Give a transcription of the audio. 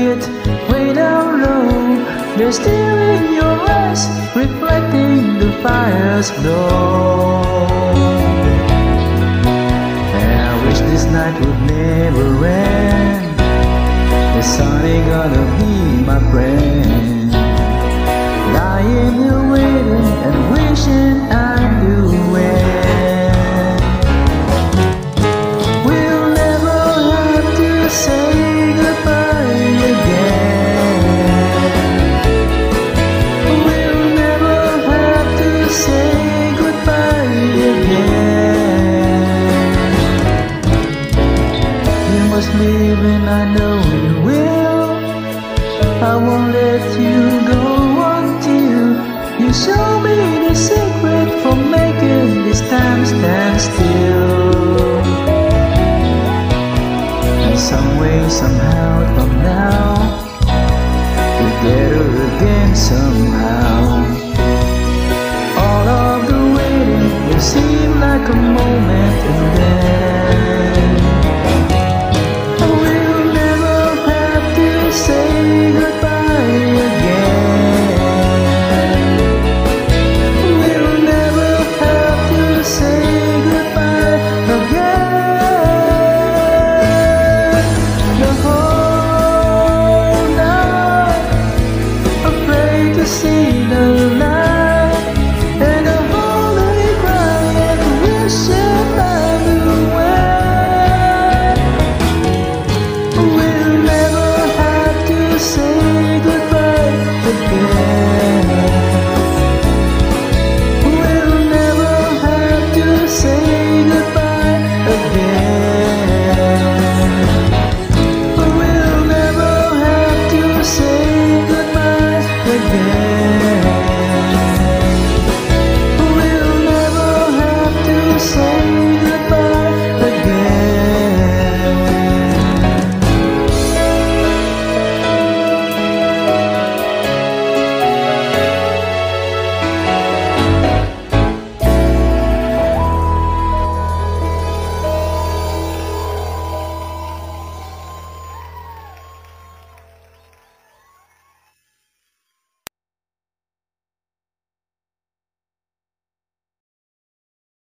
secret way down low. They're still in your eyes, reflecting the fire's glow. And I wish this night would never end. The sun ain't gonna be my friend. Lying here waiting and wishing I knew when. We'll never have to say goodbye again. We'll never have to say goodbye again. You must leave and I know you will. I won't let you go until you show me the secret for making this time stand still. And some way, somehow, from now, together again someday.